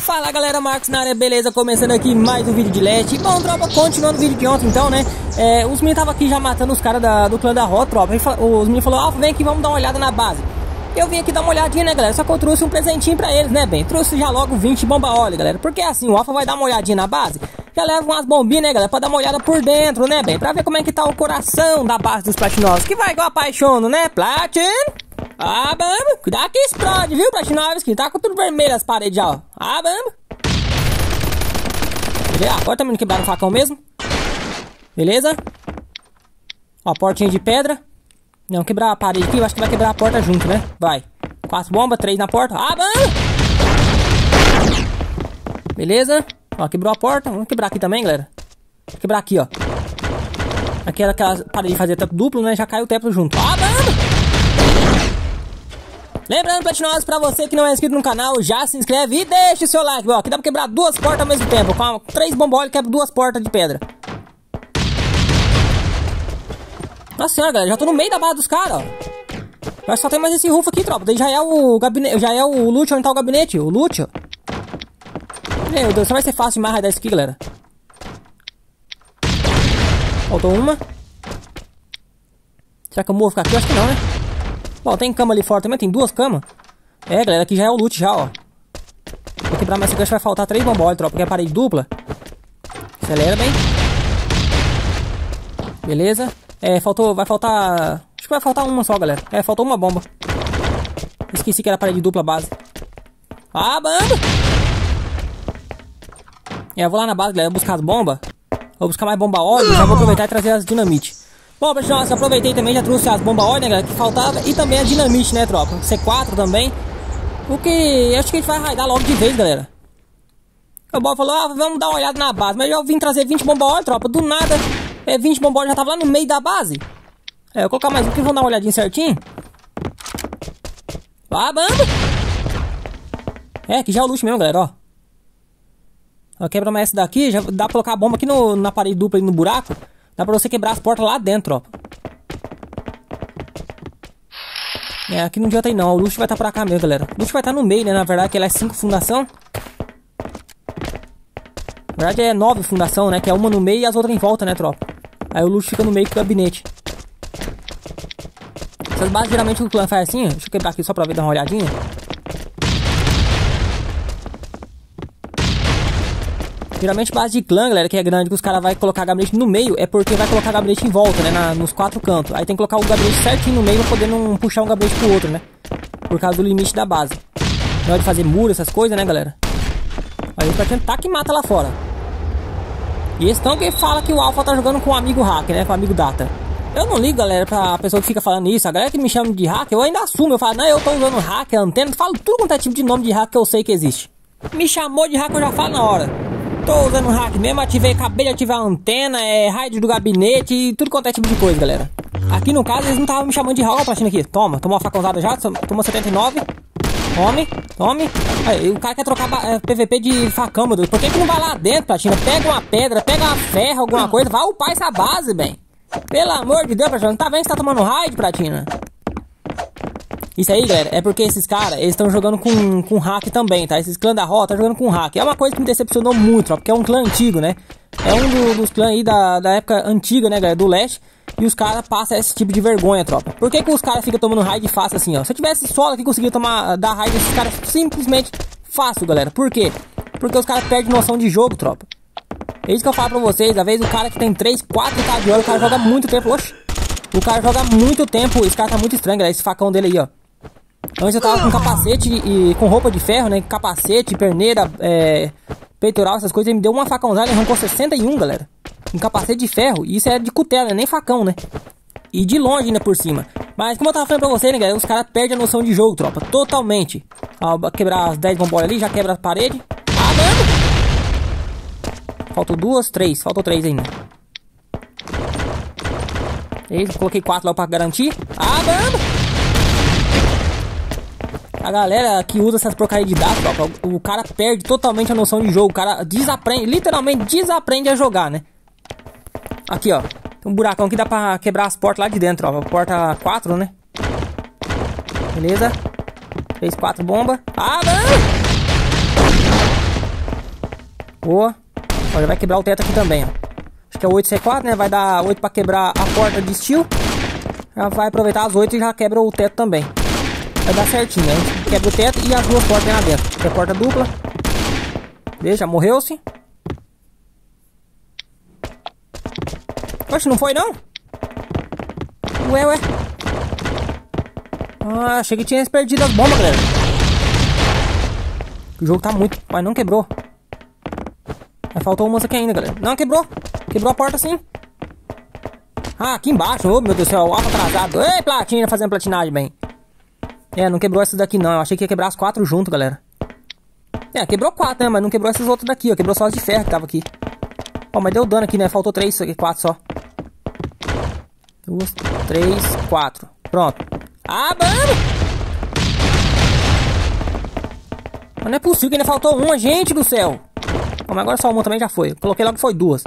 Fala galera, Marcos na área, beleza? Começando aqui mais um vídeo de Leste. Bom, tropa, continuando o vídeo de ontem então, né? Os meninos estavam aqui já matando os caras do clã da Rota, tropa. Os meninos falaram, Alfa, vem aqui, vamos dar uma olhada na base. Eu vim aqui dar uma olhadinha, né, galera? Só que eu trouxe um presentinho pra eles, né, bem? Trouxe já logo 20 bomba óleo, galera. Porque assim, o Alfa vai dar uma olhadinha na base. Já leva umas bombinhas, né, galera? Pra dar uma olhada por dentro, né, bem? Pra ver como é que tá o coração da base dos platinosos. Que vai igual apaixono, né, Platin? Ah, vamos. Cuidado que explode, viu, Platinovski? Tá com tudo vermelho as paredes já, ó. Ah, vamos. Agora também não quebraram o facão mesmo. Beleza? Ó, portinha de pedra. Não, quebrar a parede aqui, eu acho que vai quebrar a porta junto, né? Vai. 4 bombas, 3 na porta. Ah, vamos! Beleza? Ó, quebrou a porta. Vamos quebrar aqui também, galera. Vou quebrar aqui, ó. Aquela parede de fazer teto duplo, né? Já caiu o teto junto. Ah, vamos! Lembrando, Platinosos, pra você que não é inscrito no canal, já se inscreve e deixa o seu like. Ó, aqui dá pra quebrar 2 portas ao mesmo tempo. Com 3 bombas óleo, quebra 2 portas de pedra. Nossa senhora, galera, já tô no meio da base dos caras, ó. Mas só tem mais esse rufo aqui, tropa. Daí já é o gabinete, já é o loot. Onde tá o gabinete? O loot, ó. Meu Deus, só vai ser fácil demais raidar isso aqui, galera. Faltou uma. Será que eu morro ficar aqui? Eu acho que não, né? Bom, tem cama ali fora também, tem 2 camas. É, galera, aqui já é o loot já, ó. Vou quebrar mais essa vai faltar 3 bombas óleo, tropa, porque é parede dupla. Acelera bem. Beleza. Vai faltar... Acho que vai faltar uma só, galera. Faltou uma bomba. Esqueci que era parede dupla base. Ah, banda! Eu vou lá na base, galera, buscar as bombas. Vou buscar mais bomba óleo, já vou aproveitar e trazer as dinamite. Bom, pessoal, eu aproveitei também, já trouxe as bombas óleo, né, galera, que faltava. E também a dinamite, né, tropa? C4 também. Porque acho que a gente vai raidar logo de vez, galera. O Bob falou, vamos dar uma olhada na base. Mas eu vim trazer 20 bomba óleo, tropa, do nada... 20 bombas já tava lá no meio da base. Eu vou colocar mais um que vou dar uma olhadinha certinho. Vá, banda. Aqui já é o luxo mesmo, galera, ó. Quebra mais essa daqui. Já dá pra colocar a bomba aqui na parede dupla, aí no buraco. Dá pra você quebrar as portas lá dentro, ó. Aqui não adianta aí não. O luxo vai estar pra cá mesmo, galera. O luxo vai estar no meio, né? Na verdade, que ela é 5 fundação. Na verdade é 9 fundação, né? Que é uma no meio e as outras em volta, né, tropa? Aí o luxo fica no meio do gabinete. Essas bases geralmente o clã faz assim, ó. Deixa eu quebrar aqui só pra ver, dar uma olhadinha. Geralmente base de clã, galera, que é grande, que os caras vão colocar gabinete no meio, é porque vai colocar gabinete em volta, né, nos 4 cantos. Aí tem que colocar o gabinete certinho no meio pra poder não puxar um gabinete pro outro, né? Por causa do limite da base. Na hora de fazer muro, essas coisas, né, galera? Aí vai tentar que mata lá fora. E eles estão que fala que o Alpha tá jogando com um amigo hacker, né? Com um amigo data. Eu não ligo, galera, pra pessoa que fica falando isso. A galera que me chama de hacker, eu ainda assumo. Eu falo, não, eu tô usando hacker, antena. Falo tudo quanto é tipo de nome de hacker que eu sei que existe. Me chamou de hacker, eu já falo na hora. Tô usando hack mesmo, acabei de ativar a antena, raid do gabinete e tudo quanto é tipo de coisa, galera. Aqui no caso, eles não estavam me chamando de hacker, Platina aqui. Toma, tomou uma facãozada já, tomou 79. Tome. Aí, o cara quer trocar PVP de facão, meu Deus. Por que não vai lá dentro, Platina? Pega uma pedra, pega uma ferro, alguma coisa. Vai upar essa base, bem. Pelo amor de Deus, Platina. Não tá vendo que você tá tomando raid, Platina? Isso aí, galera, é porque esses caras, eles estão jogando com hack também, tá? Esses clãs da Rota tá jogando com hack. É uma coisa que me decepcionou muito, ó. Porque é um clã antigo, né? É um dos clãs aí da época antiga, né, galera? Do leste. E os caras passam esse tipo de vergonha, tropa. Por que os caras ficam tomando raid fácil assim, ó? Se eu tivesse solo aqui, conseguia dar raid desses caras simplesmente fácil, galera. Por quê? Porque os caras perdem noção de jogo, tropa. É isso que eu falo pra vocês. Às vezes o cara que tem 3, 4 k de ouro, o cara joga muito tempo. Oxe. O cara joga muito tempo. Esse cara tá muito estranho, galera. Esse facão dele aí, ó. Antes eu tava com capacete e com roupa de ferro, né? Capacete, perneira, peitoral, essas coisas. Ele me deu uma facãozada e arrancou 61, galera. Um capacete de ferro. E isso é de cutela, nem facão, né? E de longe ainda por cima. Mas como eu tava falando pra você, né, galera? Os caras perdem a noção de jogo, tropa. Totalmente. Ó, quebrar as 10 bombas ali, já quebra a parede. Ah, mano! Faltou 2, 3. Faltou 3 ainda. Coloquei 4 lá pra garantir. Ah, mano! A galera que usa essas porcarias de dados, tropa, o cara perde totalmente a noção de jogo. O cara desaprende, literalmente desaprende a jogar, né? Aqui, ó. Tem um buracão aqui, dá pra quebrar as portas lá de dentro, ó. Porta 4, né? Beleza. 3, 4 bomba. Ah, não! Boa. Ó, já vai quebrar o teto aqui também, ó. Acho que é 8C4, né? Vai dar 8 pra quebrar a porta de steel. Já vai aproveitar as 8 e já quebra o teto também. Vai dar certinho, né? A gente quebra o teto e as duas portas lá dentro. Que é porta dupla. Deixa, morreu-se. Oxe, não foi não? Ué. Ah, achei que tinha perdido as bombas, galera. O jogo tá muito... Mas não quebrou. Mas faltou uma aqui ainda, galera. Não, quebrou. Quebrou a porta sim. Ah, aqui embaixo. Oh, meu Deus do céu. Alto atrasado. Ei, platina, fazendo platinagem bem. É, não quebrou essas daqui não. Eu achei que ia quebrar as 4 junto, galera. É, quebrou 4, né? Mas não quebrou essas outras daqui, ó. Quebrou só as de ferro que tava aqui. Ó, mas deu dano aqui, né? Faltou 3, 4 só. 2, 3, 4. Pronto. Ah, mano! Mas não é possível que ainda faltou uma, gente do céu. Ó, mas agora só uma também já foi. Eu coloquei logo que foi 2.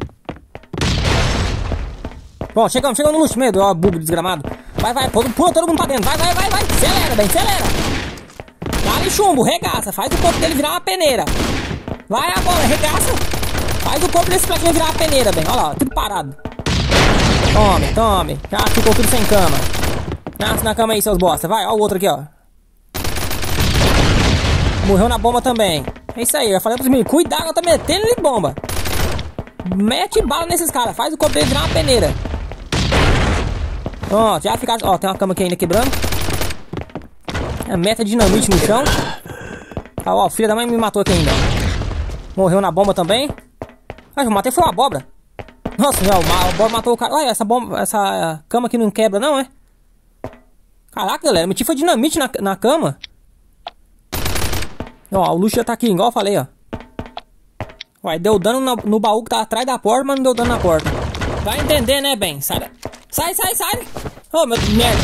Pronto, chegamos no loot, medo. Ó, bug desgramado. Vai, pula todo mundo pra dentro. Vai. Acelera, bem, acelera. Dá-lhe chumbo, regaça. Faz o corpo dele virar uma peneira. Vai agora, regaça. Faz o corpo desse platinho virar uma peneira, bem. Olha lá, tudo parado. Tome. Já ficou tudo sem cama. Nasce na cama aí, seus bosta. Vai, ó o outro aqui, ó. Morreu na bomba também. É isso aí, eu falei pros meninos. Cuidado, eu tô metendo ele bomba. Mete bala nesses caras. Faz o corpo dele virar uma peneira. Pronto, já ficaram. Ó, tem uma cama aqui ainda quebrando. É, meta dinamite no chão. Ah, ó, filha da mãe me matou aqui ainda. Morreu na bomba também. Ah, eu matei foi uma abóbora. Nossa, já, a abóbora matou o cara. Olha, essa cama aqui não quebra não, é? Caraca, galera, meti foi dinamite na cama. Ó, o luxo já tá aqui, igual eu falei, ó. Ué, deu dano no baú que tá atrás da porta, mas não deu dano na porta. Vai entender, né, bem? Sai. Oh, meu merda.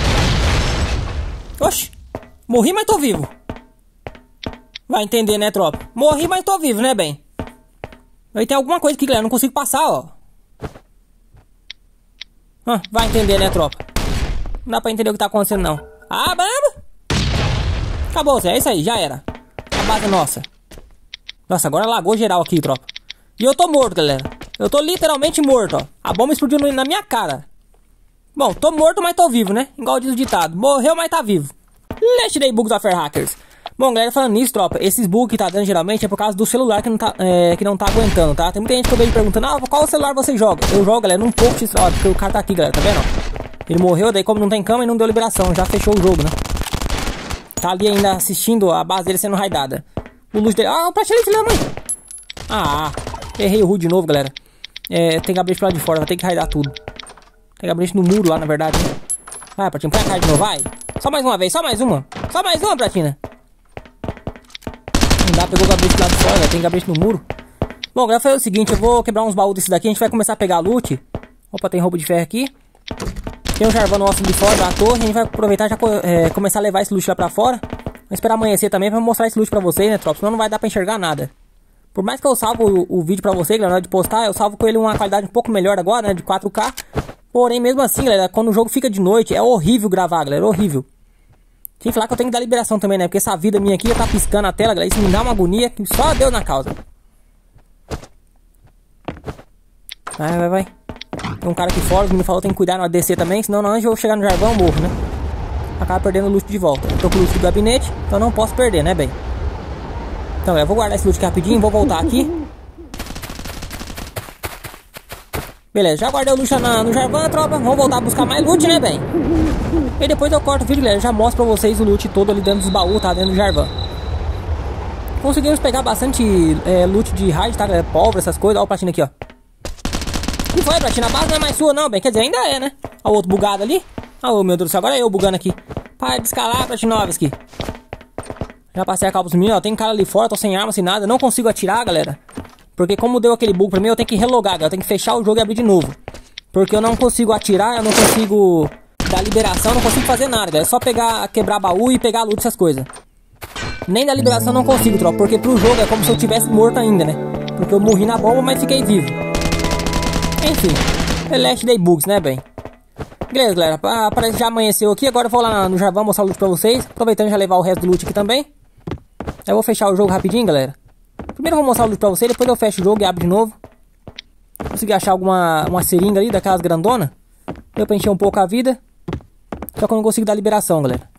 Oxi. Morri, mas tô vivo. Vai entender, né, tropa? Morri, mas tô vivo, né, bem? Aí tem alguma coisa aqui, galera. Não consigo passar, ó. Vai entender, né, tropa? Não dá pra entender o que tá acontecendo, não. Ah, bamba! Acabou, Zé. É isso aí, já era. A base é nossa. Nossa, agora lagou geral aqui, tropa. E eu tô morto, galera. Eu tô literalmente morto, ó. A bomba explodiu na minha cara. Bom, tô morto, mas tô vivo, né? Igual diz o ditado. Morreu, mas tá vivo. Let's day bugs of hackers. Bom, galera, falando nisso, tropa, esses bugs que tá dando geralmente é por causa do celular que não tá aguentando, tá? Tem muita gente que eu vejo perguntando, qual celular você joga? Eu jogo, galera, num pouco de... Ó, porque o cara tá aqui, galera, tá vendo? Ele morreu, daí como não tem cama, ele não deu liberação, já fechou o jogo, né? Tá ali ainda assistindo a base dele sendo raidada. O luz dele... Ah, o pratinho filha da mãe! Errei o RU de novo, galera. Tem gabinete pro lado de fora, vai ter que raidar tudo. Tem gabinete no muro lá, na verdade, né? Vai, Pratinha, põe a cara de novo, vai! Só mais uma vez, só mais uma! Só mais uma, Pratinha! Não dá, pegou o gabinete lá de fora, tem gabinete no muro. Bom, galera, foi o seguinte, eu vou quebrar uns baús desse daqui, a gente vai começar a pegar loot. Opa, tem roupa de ferro aqui. Tem um jarvão nosso de fora da torre, a gente vai aproveitar e já começar a levar esse loot lá pra fora. Vou esperar amanhecer também pra mostrar esse loot pra vocês, né, tropa? Senão não vai dar pra enxergar nada. Por mais que eu salvo o vídeo pra vocês, galera, na hora de postar, eu salvo com ele uma qualidade um pouco melhor agora, né, de 4K. Porém, mesmo assim, galera, quando o jogo fica de noite, é horrível gravar, galera, horrível. Sem falar que eu tenho que dar liberação também, né? Porque essa vida minha aqui já tá piscando a tela, galera. Isso me dá uma agonia que só Deus na causa. Vai. Tem um cara aqui fora, o menino falou que tem que cuidar no ADC também. Senão, antes de eu chegar no jarvão, eu morro, né? Acaba perdendo o loot de volta. Eu tô com o loot do gabinete, então não posso perder, né, bem? Então, galera, eu vou guardar esse loot aqui rapidinho. Vou voltar aqui. Beleza, já guardei o loot no jarvão, tropa. Vamos voltar a buscar mais loot, né, bem? E depois eu corto o vídeo, galera. Já mostro pra vocês o loot todo ali dentro dos baús, tá? Dentro do jarvão. Conseguimos pegar bastante loot de raid, tá, galera? Pólvora, essas coisas. Olha o platina aqui, ó. E foi, platina. A base não é mais sua, não, bem. Quer dizer, ainda é, né? Olha o outro bugado ali. Oh, meu Deus do céu. Agora é eu bugando aqui. Para de escalar, Platinovski. Já passei a calma pros meninos, ó. Tem cara ali fora, tô sem arma, sem nada. Não consigo atirar, galera. Porque como deu aquele bug pra mim, eu tenho que relogar, galera. Eu tenho que fechar o jogo e abrir de novo. Porque eu não consigo atirar, eu não consigo dar liberação, não consigo fazer nada, galera. É só quebrar baú e pegar loot, essas coisas. Nem da liberação eu não consigo, tropa. Porque pro jogo é como se eu tivesse morto ainda, né? Porque eu morri na bomba, mas fiquei vivo. Enfim, Last Day Bugs, né, bem? Beleza, galera. Parece que já amanheceu aqui. Agora eu vou lá no Jarvão mostrar o loot pra vocês. Aproveitando já levar o resto do loot aqui também. Eu vou fechar o jogo rapidinho, galera. Primeiro eu vou mostrar o loot pra vocês, depois eu fecho o jogo e abro de novo. Consegui achar uma seringa ali, daquelas grandonas. Deu pra encher um pouco a vida. Só que eu não consigo dar liberação, galera.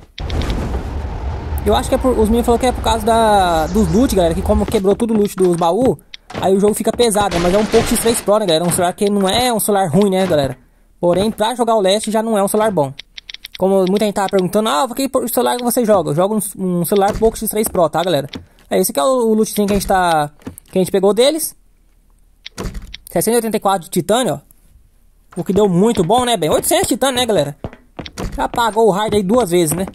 Eu acho que os meninos falaram que é por causa dos loot, galera. Que como quebrou tudo o loot dos baús, aí o jogo fica pesado, né? Mas é um pouco X3 Pro, né, galera? Um celular que não é um celular ruim, né, galera? Porém, pra jogar o Last já não é um celular bom. Como muita gente tava perguntando, que celular que você joga? Eu jogo um celular Poco X3 Pro, tá, galera? Esse aqui é o lootzinho que a gente pegou deles. 684 de titânio, ó. O que deu muito bom, né, bem? 800 de titânio, né, galera? Já pagou o hard aí 2 vezes, né?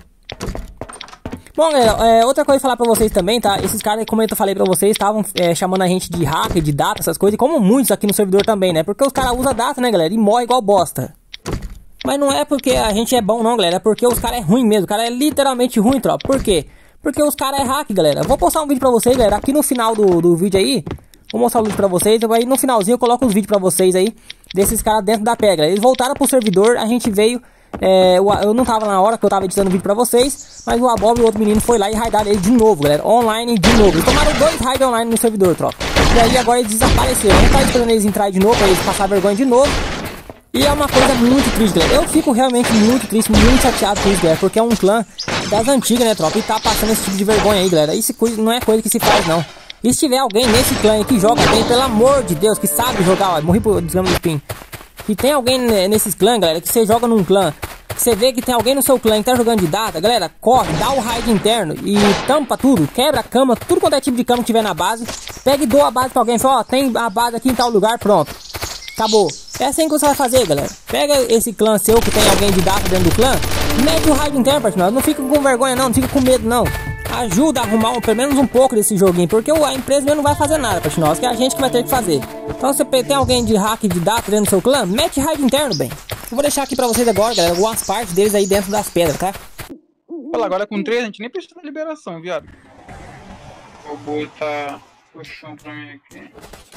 Bom, galera, outra coisa pra falar pra vocês também, tá? Esses caras, como eu falei pra vocês, estavam chamando a gente de hacker, de data, essas coisas. E como muitos aqui no servidor também, né? Porque os caras usam data, né, galera? E morre igual bosta. Mas não é porque a gente é bom, não, galera. É porque os caras é ruim mesmo. O cara é literalmente ruim, tropa. Por quê? Porque os caras é hack, galera. Vou postar um vídeo pra vocês, galera. Aqui no final do vídeo aí. Vou mostrar o vídeo pra vocês. Aí no finalzinho eu coloco os vídeos pra vocês aí. Desses caras dentro da pedra. Eles voltaram pro servidor. A gente veio. Eu não tava na hora que eu tava editando o vídeo pra vocês. Mas o Abob e o outro menino foi lá e raidaram ele de novo, galera. Online de novo. Eles tomaram 2 raids online no servidor, tropa. E aí agora eles desapareceram. Eu tava esperando eles entrarem de novo. Pra eles passar vergonha de novo. E é uma coisa muito triste, galera. Eu fico realmente muito triste, muito chateado com isso, galera. Porque é um clã das antigas, né, tropa? E tá passando esse tipo de vergonha aí, galera. Isso não é coisa que se faz, não. E se tiver alguém nesse clã aí que joga bem, pelo amor de Deus, que sabe jogar, ó, morri por desgrama do spin. E tem alguém nesses clãs, galera, que você joga num clã, que você vê que tem alguém no seu clã que tá jogando de data, galera, corre, dá o raid interno e tampa tudo, quebra a cama, tudo quanto é tipo de cama que tiver na base. Pega e doa a base pra alguém, fala, ó, tem a base aqui em tal lugar, pronto. Acabou. É assim que você vai fazer, galera. Pega esse clã seu que tem alguém de data dentro do clã, mete o raid interno, parceiro. Não fica com vergonha não, não fica com medo não. Ajuda a arrumar pelo menos um pouco desse joguinho, porque a empresa mesmo não vai fazer nada, parceiro. Que é a gente que vai ter que fazer. Então se você tem alguém de hack de data dentro do seu clã, mete raid interno, bem. Eu vou deixar aqui pra vocês agora, galera, algumas partes deles aí dentro das pedras, tá? Olha, agora com 3 a gente nem precisa de liberação, viado. Vou botar o chão pra mim aqui.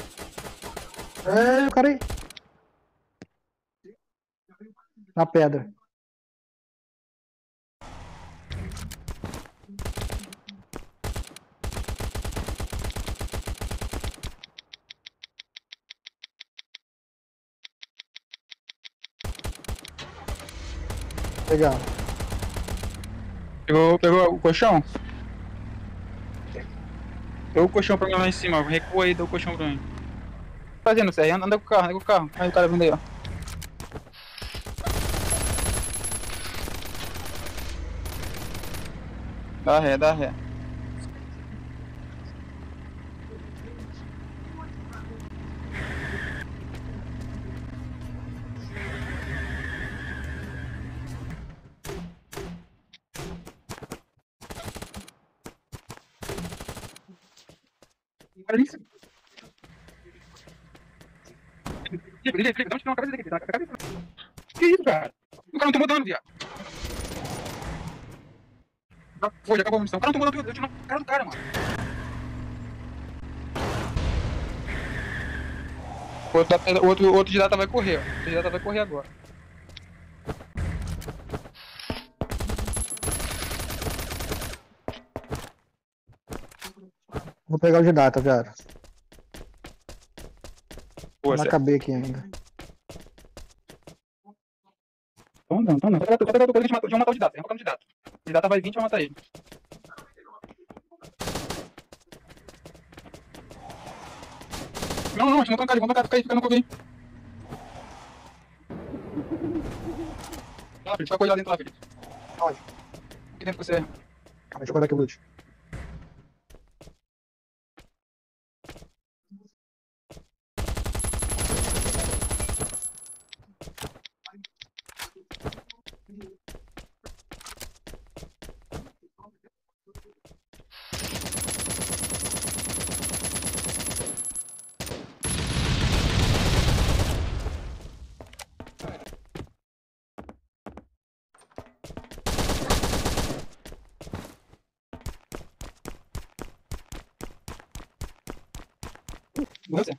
O cara aí. Na pedra. Legal. Pegou o colchão? Deu o colchão pra mim lá em cima, recua aí, deu o colchão pra mim. Fazendo, Sérgio, anda com o carro, Aí o cara vindo aí, ó. Dá ré. Cara, isso. Fica, dá uma cabeça daqui, Que isso, cara? O cara não tomou dano, viado. Foi, já acabou a munição. O cara não tomou dano, eu tiro na cara do cara, mano. O outro de data vai correr, ó. O outro de data vai correr agora. Vou pegar o de data, viado. Boa, Não acabei aqui ainda. Então não. Só pegar outra coisa que a gente matar o de data. Vamos matar o de data. O de data vai 20 e vai matar ele. Não, a gente não tá no cara, vamos cair, fica no cover aí. Lá, Felipe, vai correr lá dentro lá, Felipe. Onde? Aqui dentro que você. Calma, deixa eu guardar aqui o loot. Você.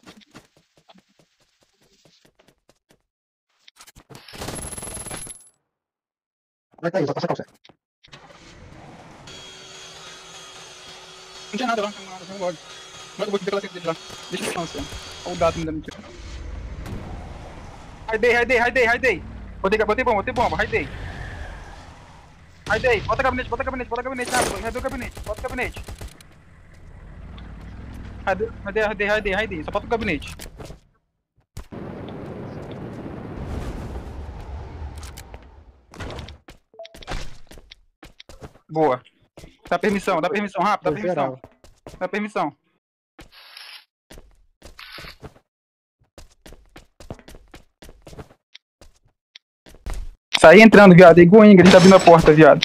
Vai cair, vai passar calça. Não tinha nada lá, não tinha um log. Mas eu vou te ver dele lá. Deixa eu chance. Olha o dado me dando tiro. Raidei. Botei bomba, raidei. Bota gabinete, rápido. Raidei o gabinete, bota o gabinete. Raidei. Só bota o gabinete. Boa. Dá permissão, rápido, dá permissão. Sai entrando, viado. É igual a Ingrid, tá abrindo a porta, viado.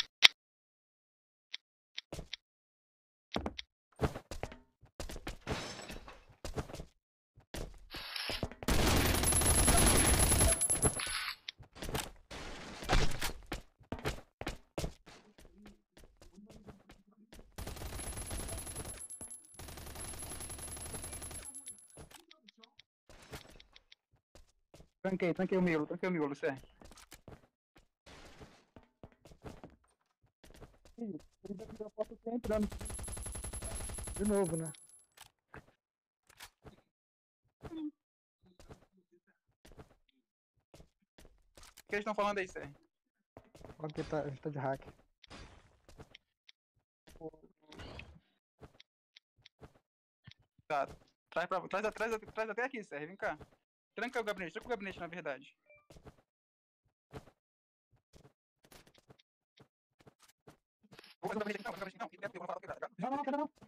Tranquei o miolo, sério. Ele vai a porta entrando. De novo, né? O que eles estão falando aí, Sérgio? Porque a gente tá de hack. Tá. Traz até aqui, Sérgio. Vem cá. Tranca o gabinete, na verdade. Vou fazer o gabinete, não. Eu vou falar que dá. Não.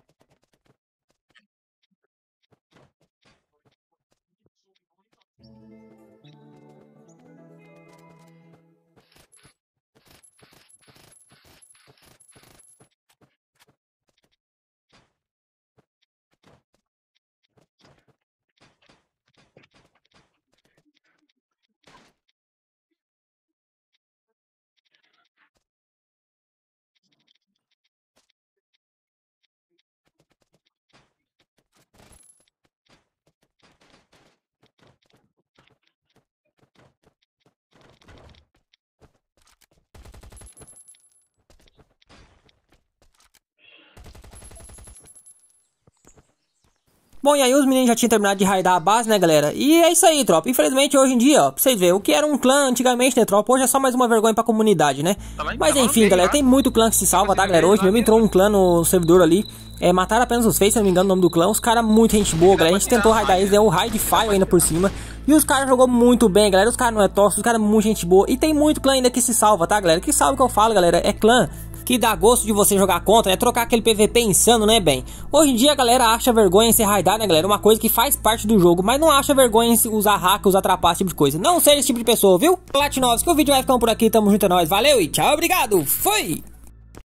Bom, e aí os meninos já tinham terminado de raidar a base, né, galera? E é isso aí, tropa. Infelizmente, hoje em dia, ó, pra vocês verem, o que era um clã antigamente, né, tropa? Hoje é só mais uma vergonha pra comunidade, né? Mas enfim, galera, tem muito clã que se salva, tá, galera? Hoje mesmo entrou um clã no servidor ali. Mataram apenas os feios, se não me engano, o nome do clã. Os caras, muito gente boa, galera. A gente tentou raidar eles, deu o raid fire ainda por cima. E os caras jogou muito bem, galera. Os caras não é tóxico, os caras muito gente boa. E tem muito clã ainda que se salva, tá, galera? Que salva que eu falo, galera? É clã que dá gosto de você jogar contra, é trocar aquele PVP insano, né, bem? Hoje em dia a galera acha vergonha em se raidar, né, galera? Uma coisa que faz parte do jogo, mas não acha vergonha em usar hack, usar trapaça, esse tipo de coisa. Não seja esse tipo de pessoa, viu? Latinovs, que o vídeo vai ficando por aqui, tamo junto, é nóis, valeu e tchau, obrigado, fui!